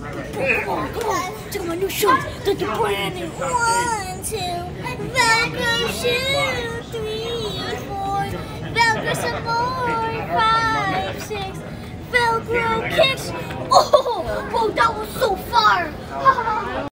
Come on. Check out my new shoes. They're the brand new. 1, 2. Velcro shoes. 3, 4. Velcro some more. 5, 6. Velcro kicks. Oh, that was so far.